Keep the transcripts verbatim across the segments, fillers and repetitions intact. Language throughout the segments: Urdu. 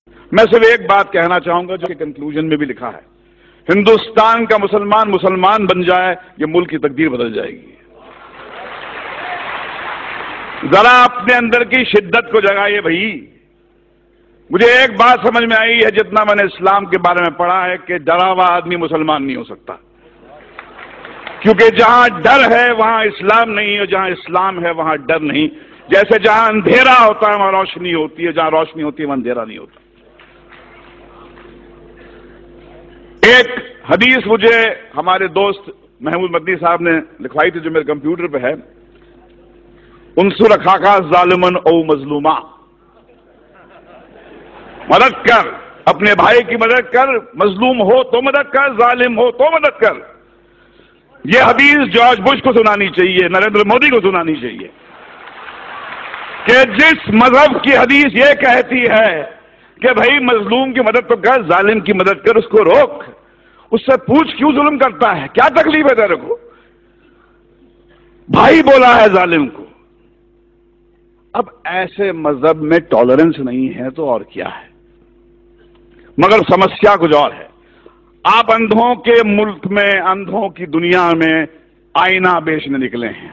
میں صرف ایک بات کہنا چاہوں گا جو کہ کنکلوژن میں بھی لکھا ہے، ہندوستان کا مسلمان مسلمان بن جائے یہ ملک کی تقدیر بدل جائے گی۔ ذرا اپنے اندر کی شدت کو جگائیے بھائی۔ مجھے ایک بات سمجھ میں آئی ہے جتنا میں نے اسلام کے بارے میں پڑھا ہے کہ ڈرا ہوا آدمی مسلمان نہیں ہو سکتا، کیونکہ جہاں ڈر ہے وہاں اسلام نہیں ہے، جہاں اسلام ہے وہاں ڈر نہیں۔ جیسے جہاں اندھیرا ہوتا ہے وہاں روشنی ہوتی ہے، جہاں روشنی ہوتی ہے وہاں اندھیرا نہیں ہوتا۔ ایک حدیث مجھے ہمارے دوست محمود مدنی صاحب نے لکھوائی تھی جو میرے کمپیوٹر پہ ہے، انصر اخاک ظالمن او مظلوما، مدد کر، اپنے بھائی کی مدد کر، مظلوم ہو تو مدد کر، ظالم ہو تو مدد کر۔ یہ حدیث جارج بش کو سنانی چاہیے، نریندر مودی کو سنانی چاہیے کہ جس مذہب کی حدیث یہ کہتی ہے کہ بھائی مظلوم کی مدد تو کر، ظالم کی مدد کر، اس کو روک، اس سے پوچھ کیوں ظلم کرتا ہے، کیا تکلیف ہے تیرے کو؟ بھائی بولا ہے ظالم کو۔ اب ایسے مذہب میں ٹالرنس نہیں ہے تو اور کیا ہے؟ مگر سمسیا کچھ اور ہے۔ آپ اندھوں کے ملک میں، اندھوں کی دنیا میں آئینہ بیچنے نکلے ہیں۔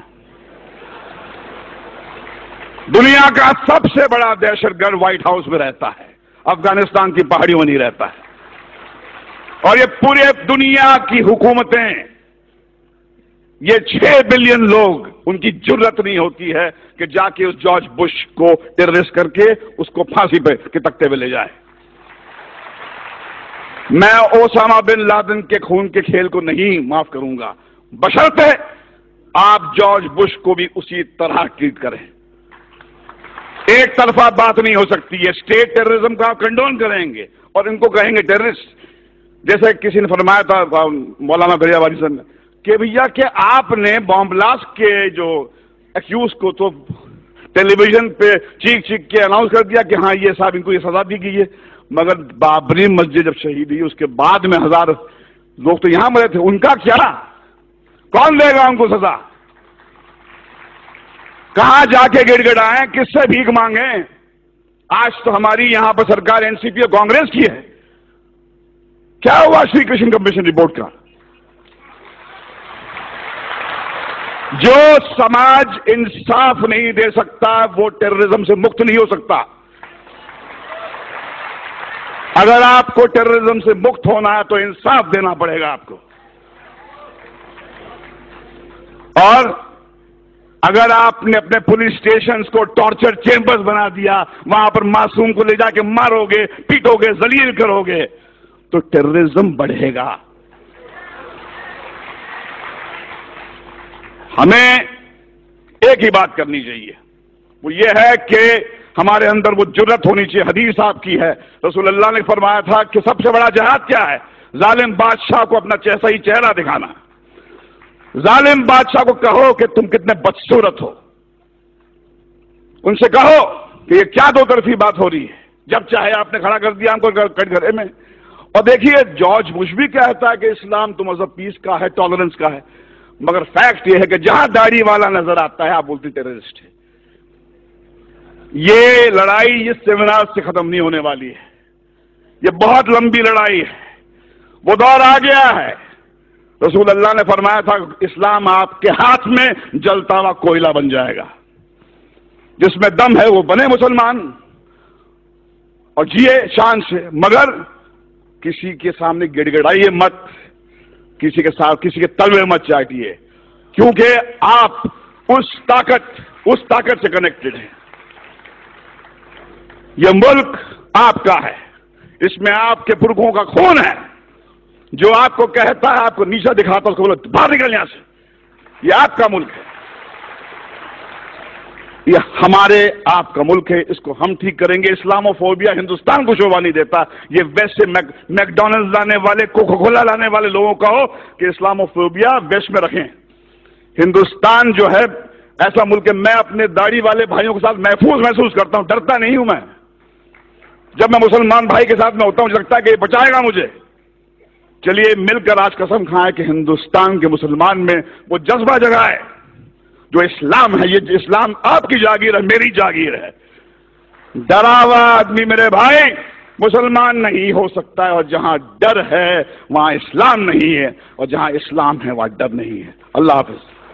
دنیا کا سب سے بڑا دہشت گرد وائٹ ہاؤس میں رہتا ہے، افغانستان کی پہاڑیوں میں نہیں رہتا ہے، اور یہ پورے دنیا کی حکومتیں، یہ چھ بلین لوگ، ان کی جرت نہیں ہوتی ہے کہ جا کے اس جارج بش کو ٹیررسٹ کر کے اس کو پھانسی پہ کے تختے پہ لے جائے۔ میں اوسامہ بن لادن کے خون کے کھیل کو نہیں معاف کروں گا، بشرطے آپ جارج بش کو بھی اسی طرح ٹریٹ کریں۔ ایک طرفہ بات نہیں ہو سکتی ہے۔ اسٹیٹ ٹیررزم کا آپ کنڈون کریں گے اور ان کو کہیں گے ٹیررسٹ، جیسے کسی نے فرمایا تھا مولانا دریا والی صاحب نے کہ بھیا کہ آپ نے بام بلاسٹ کے جو ایکیوز کو تو ٹیلی ویژن پہ چیخ چیخ کے اناؤنس کر دیا کہ ہاں یہ صاحب ان کو یہ سزا دی گئی ہے، مگر بابری مسجد جب شہید ہوئی اس کے بعد میں ہزار لوگ تو یہاں مرے تھے، ان کا کیا؟ کون دے گا ان کو سزا؟ کہاں جا کے گڑ گڑائیں، کس سے بھیک مانگیں؟ آج تو ہماری یہاں پر سرکار این سی پی اور کانگریس کی ہے۔ کیا ہوا شری کرشن کمیشن رپورٹ کا؟ جو سماج انصاف نہیں دے سکتا وہ ٹیررزم سے مکت نہیں ہو سکتا۔ اگر آپ کو ٹیررزم سے مکت ہونا ہے تو انصاف دینا پڑے گا آپ کو، اور اگر آپ نے اپنے پولیس اسٹیشنز کو ٹارچر چیمبرز بنا دیا، وہاں پر معصوم کو لے جا کے مارو گے، پیٹو گے، ذلیل کرو گے، تو ٹیررزم بڑھے گا۔ ہمیں ایک ہی بات کرنی چاہیے، وہ یہ ہے کہ ہمارے اندر وہ جرت ہونی چاہیے۔ حدیث آپ کی ہے، رسول اللہ نے فرمایا تھا کہ سب سے بڑا جہاد کیا ہے؟ ظالم بادشاہ کو اپنا صحیح چہرہ دکھانا۔ ظالم بادشاہ کو کہو کہ تم کتنے بدصورت ہو، ان سے کہو کہ یہ کیا دو طرفی بات ہو رہی ہے، جب چاہے آپ نے کھڑا کر دیا ہم کو کٹ گھرے میں۔ اور دیکھیے جارج بش بھی کہتا ہے کہ اسلام تو مذہب پیس کا ہے، ٹالرنس کا ہے، مگر فیکٹ یہ ہے کہ جہاں داڑھی والا نظر آتا ہے آپ بولتے ٹیررسٹ ہے۔ یہ لڑائی اس سیمینار سے ختم نہیں ہونے والی ہے، یہ بہت لمبی لڑائی ہے، وہ دور آ گیا ہے۔ رسول اللہ نے فرمایا تھا اسلام آپ کے ہاتھ میں جلتا ہوا کوئلہ بن جائے گا، جس میں دم ہے وہ بنے مسلمان اور جیے شان سے، مگر کسی کے سامنے گڑ گڑائیے مت، کسی کے ساتھ کسی کے تلوے مت چاٹیے، کیونکہ آپ اس طاقت اس طاقت سے کنیکٹڈ ہیں۔ یہ ملک آپ کا ہے، اس میں آپ کے پرکھوں کا خون ہے، جو آپ کو کہتا ہے، آپ کو نیچا دکھاتا ہے، اس کو بولو باہر نکل یہاں سے، یہ آپ کا ملک ہے، یہ ہمارے آپ کا ملک ہے، اس کو ہم ٹھیک کریں گے۔ اسلامو فوبیا ہندوستان کو شوبھا نہیں دیتا، یہ ویسٹ سے میک ڈونلڈ لانے والے، کوکا کولا لانے والے لوگوں کا ہو کہ اسلامو فوبیا ویسٹ میں رکھیں۔ ہندوستان جو ہے ایسا ملک ہے، میں اپنے داڑھی والے بھائیوں کے ساتھ محفوظ محسوس کرتا ہوں، ڈرتا نہیں ہوں میں۔ جب میں مسلمان بھائی کے ساتھ میں ہوتا ہوں مجھے لگتا ہے کہ یہ بچائے گا مجھے۔ چلیے مل کر آج قسم کھائیں کہ ہندوستان کے مسلمان میں وہ جذبہ جگائے جو اسلام ہے، یہ اسلام آپ کی جاگیر ہے، میری جاگیر ہے۔ ڈرا ہوا آدمی میرے بھائی مسلمان نہیں ہو سکتا ہے، اور جہاں ڈر ہے وہاں اسلام نہیں ہے، اور جہاں اسلام ہے وہاں ڈر نہیں ہے۔ اللہ حافظ۔